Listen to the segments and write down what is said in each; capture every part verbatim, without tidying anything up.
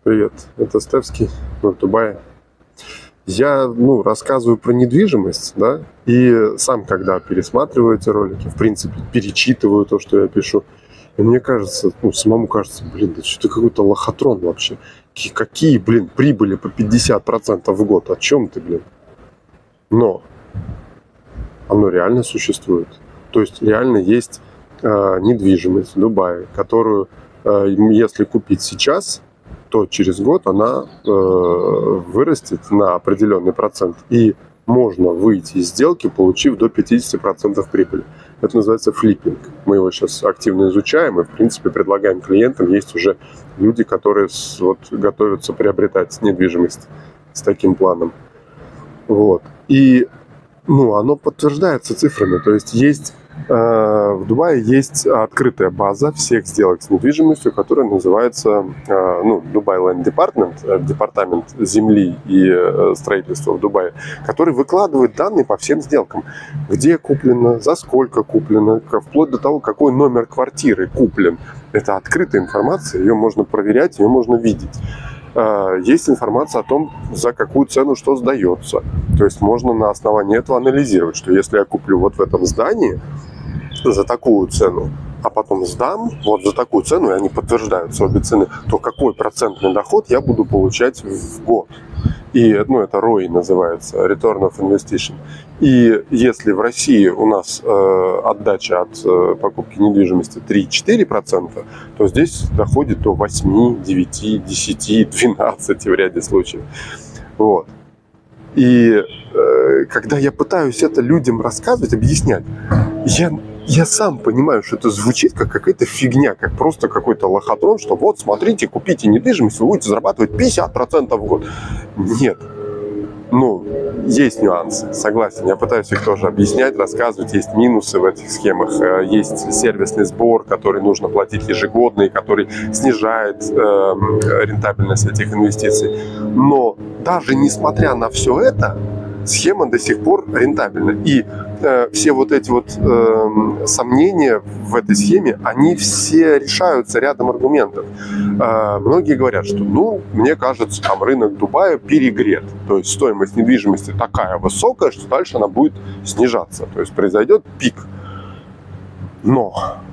Привет, это Стевский, мы в Дубае. Я, ну, рассказываю про недвижимость, да, и сам, когда пересматриваю эти ролики, в принципе, перечитываю то, что я пишу, и мне кажется, ну, самому кажется, блин, да что ты какой-то лохотрон вообще. Какие, какие, блин, прибыли по пятьдесят процентов в год, о чем ты, блин? Но оно реально существует. То есть реально есть э, недвижимость в Дубае, которую, э, если купить сейчас, то через год она э, вырастет на определенный процент. И можно выйти из сделки, получив до пятьдесят процентов прибыли. Это называется флиппинг. Мы его сейчас активно изучаем и, в принципе, предлагаем клиентам. Есть уже люди, которые с, вот, готовятся приобретать недвижимость с таким планом. Вот. И ну, оно подтверждается цифрами. То есть есть э, в Дубае есть открытая база всех сделок с недвижимостью, которая называется э, ну, Dubai Land Department, э, департамент земли и э, строительства в Дубае, который выкладывает данные по всем сделкам. Где куплено, за сколько куплено, вплоть до того, какой номер квартиры куплен. Это открытая информация, ее можно проверять, ее можно видеть. Есть информация о том, за какую цену что сдается. То есть можно на основании этого анализировать, что если я куплю вот в этом здании за такую цену, а потом сдам вот за такую цену, и они подтверждаются обе цены, то какой процентный доход я буду получать в год. И, ну, это эр о и называется, Return of Investigation. И если в России у нас э, отдача от э, покупки недвижимости три-четыре процента, то здесь доходит до восемь, девять, десять, двенадцать в ряде случаев. Вот. И э, когда я пытаюсь это людям рассказывать, объяснять, я... Я сам понимаю, что это звучит как какая-то фигня, как просто какой-то лохотрон, что вот, смотрите, купите недвижимость, вы будете зарабатывать пятьдесят процентов в год. Нет. Ну, есть нюансы, согласен. Я пытаюсь их тоже объяснять, рассказывать. Есть минусы в этих схемах. Есть сервисный сбор, который нужно платить ежегодно, и который снижает э, рентабельность этих инвестиций. Но даже несмотря на все это, схема до сих пор рентабельна. И э, все вот эти вот э, сомнения в этой схеме, они все решаются рядом аргументов. Э, многие говорят, что, ну, мне кажется, там рынок Дубая перегрет. То есть стоимость недвижимости такая высокая, что дальше она будет снижаться. То есть произойдет пик. Но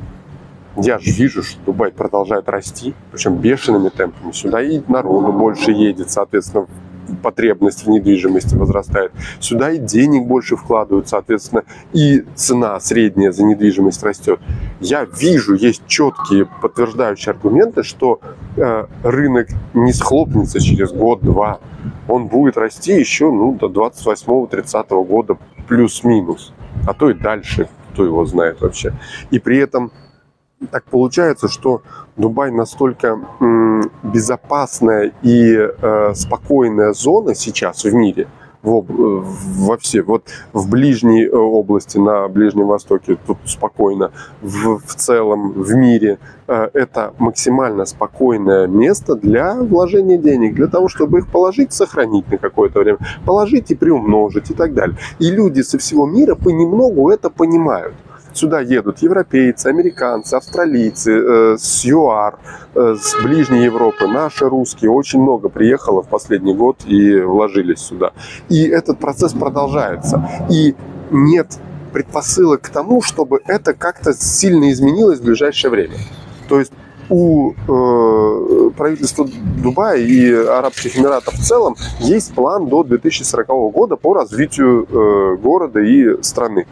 я же вижу, что Дубай продолжает расти, причем бешеными темпами. Сюда и народу больше едет, соответственно, потребность в недвижимости возрастает. Сюда и денег больше вкладывают, соответственно, и цена средняя за недвижимость растет. Я вижу, есть четкие подтверждающие аргументы, что э, рынок не схлопнется через год-два. Он будет расти еще ну, до двадцать восьмого-тридцатого года плюс-минус, а то и дальше, кто его знает вообще. И при этом так получается, что Дубай настолько м, безопасная и э, спокойная зона сейчас в мире, в, во все, вот в ближней области, на Ближнем Востоке тут спокойно, в, в целом в мире э, это максимально спокойное место для вложения денег, для того, чтобы их положить, сохранить на какое-то время, положить и приумножить и так далее. И люди со всего мира понемногу это понимают. Сюда едут европейцы, американцы, австралийцы, э, с ЮАР, э, с ближней Европы. Наши русские очень много приехало в последний год и вложились сюда. И этот процесс продолжается. И нет предпосылок к тому, чтобы это как-то сильно изменилось в ближайшее время. То есть у э, правительства Дубая и Арабских Эмиратов в целом есть план до две тысячи сорокового года по развитию э, города и страны.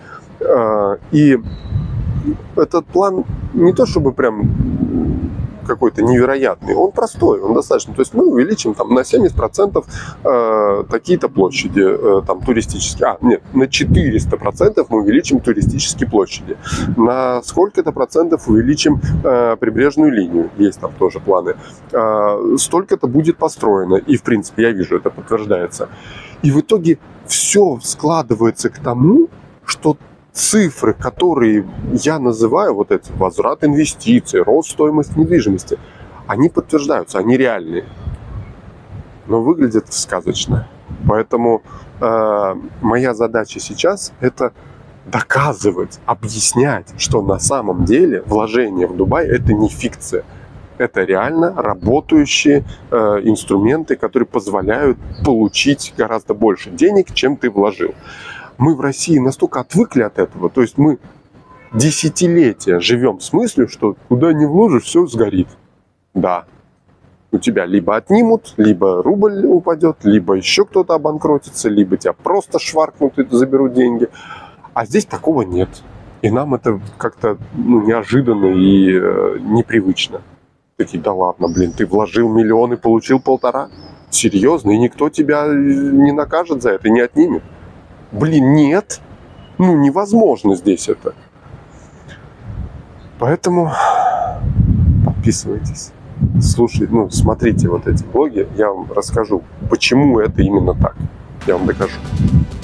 И этот план не то чтобы прям какой-то невероятный, он простой, он достаточно. То есть мы увеличим там на семьдесят процентов э, такие-то площади э, там туристические. А, нет, на четыреста процентов мы увеличим туристические площади. На сколько-то процентов увеличим э, прибрежную линию. Есть там тоже планы. Э, столько-то будет построено. И, в принципе, я вижу, это подтверждается. И в итоге все складывается к тому, что цифры, которые я называю, вот эти возврат инвестиций, рост стоимости недвижимости, они подтверждаются, они реальные, но выглядят сказочно. Поэтому э, моя задача сейчас это доказывать, объяснять, что на самом деле вложение в Дубай это не фикция, Это реально работающие э, инструменты, которые позволяют получить гораздо больше денег, чем ты вложил. Мы в России настолько отвыкли от этого, то есть мы десятилетия живем с мыслью, что куда ни вложишь, все сгорит. Да, у тебя либо отнимут, либо рубль упадет, либо еще кто-то обанкротится, либо тебя просто шваркнут и заберут деньги. А здесь такого нет. И нам это как-то ну, неожиданно и э, непривычно. Такие, да ладно, блин, ты вложил миллион и получил полтора? Серьезно? И никто тебя не накажет за это, не отнимет? Блин, нет. Ну, невозможно здесь это. Поэтому подписывайтесь. Слушайте, ну, смотрите вот эти блоги. Я вам расскажу, почему это именно так. Я вам докажу.